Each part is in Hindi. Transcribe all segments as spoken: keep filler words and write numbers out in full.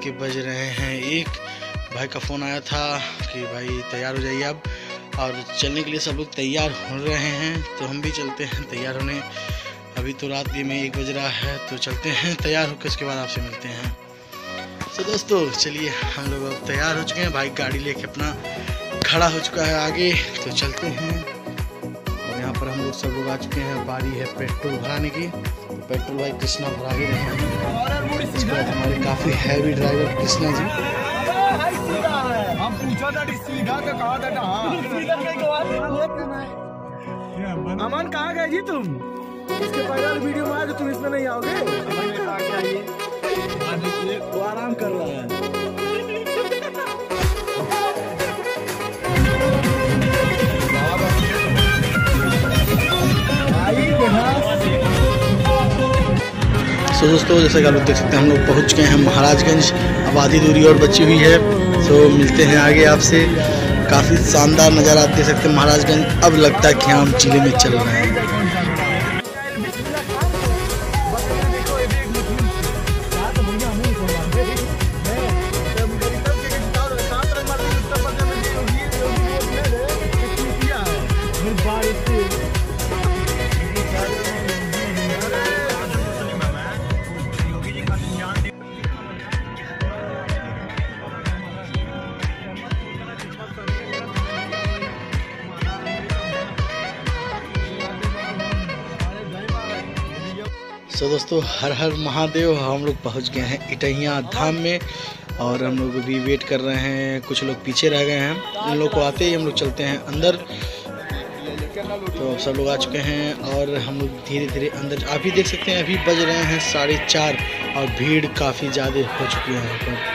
के बज रहे हैं एक। भाई का फ़ोन आया था कि भाई तैयार हो जाइए अब, और चलने के लिए सब लोग तैयार हो रहे हैं, तो हम भी चलते हैं तैयार होने। अभी तो रात में एक बज रहा है, तो चलते हैं तैयार होकर, उसके बाद आपसे मिलते हैं। तो दोस्तों चलिए, हम लोग अब तैयार हो चुके हैं, भाई गाड़ी लेके अपना खड़ा हो चुका है आगे, तो चलते हैं। और यहाँ पर हम लोग सब लोग आ चुके हैं, बारी है पेट्रोल भराने की। तो पेट्रोल भाई कृष्णा भरा ही रहे हैं। उसके बाद हमारे काफ़ी हैवी ड्राइवर कृष्णा जी। हम पूछा था सीधा तो कहा था अमन कहाँ गए जी तुम? इसके पहले वीडियो में आए तो तुम इसमें नहीं आओगे। वो आराम कर रहा है। सो दोस्तों जैसे कि आप लोग देख सकते हैं, हम लोग पहुंच गए हैं महाराजगंज। अब आधी दूरी और बची हुई है, तो मिलते हैं आगे आपसे। काफ़ी शानदार नज़ारा आप देख सकते हैं महाराजगंज। अब लगता है कि हम जिले में चल रहे हैं। सो so, दोस्तों हर हर महादेव। हम लोग पहुंच गए हैं इटहिया धाम में, और हम लोग भी वेट कर रहे हैं। कुछ लोग पीछे रह गए हैं, उन लोग को आते ही हम लोग चलते हैं अंदर। तो सब लोग आ चुके हैं और हम लोग धीरे धीरे अंदर। आप भी देख सकते हैं अभी बज रहे हैं साढ़े चार, और भीड़ काफ़ी ज़्यादा हो चुकी है यहाँ पर।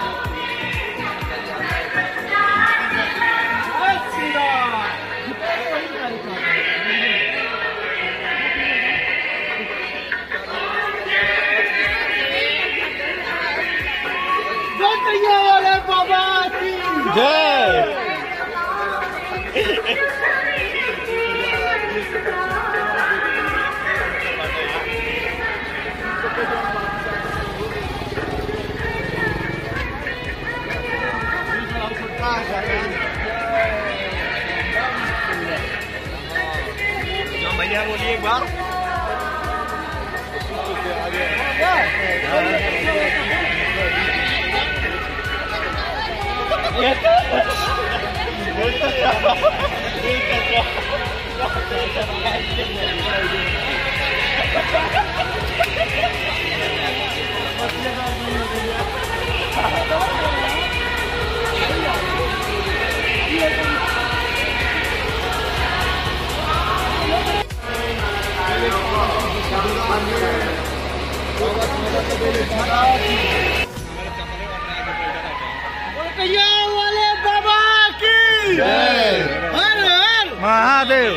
जय भैया बोलिए एक बार। वाले बाबा की जय। हर हर महादेव।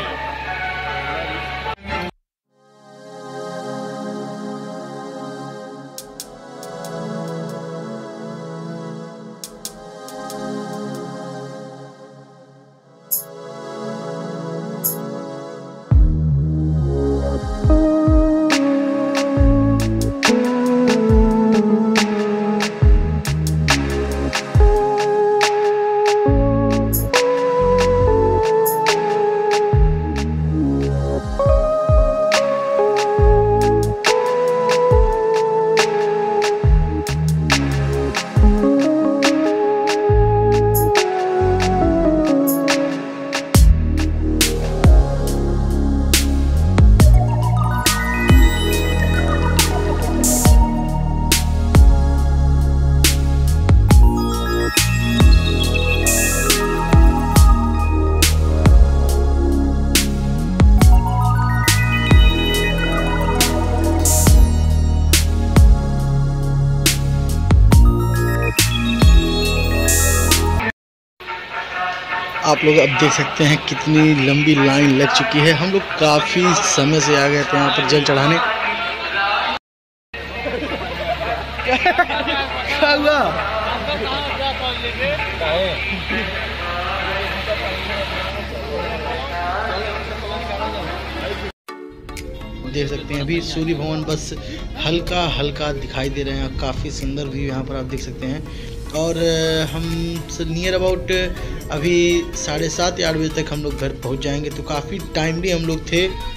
आप लोग अब देख सकते हैं कितनी लंबी लाइन लग चुकी है। हम लोग काफ़ी समय से आ गए थे यहाँ पर जल चढ़ाने। क्या हुआ? देख सकते हैं अभी सूर्य भवन बस हल्का हल्का दिखाई दे रहे हैं। काफ़ी सुंदर व्यू यहाँ पर आप देख सकते हैं। और हम नियर अबाउट अभी साढ़े सात या आठ बजे तक हम लोग घर पहुँच जाएंगे, तो काफ़ी टाइमली हम लोग थे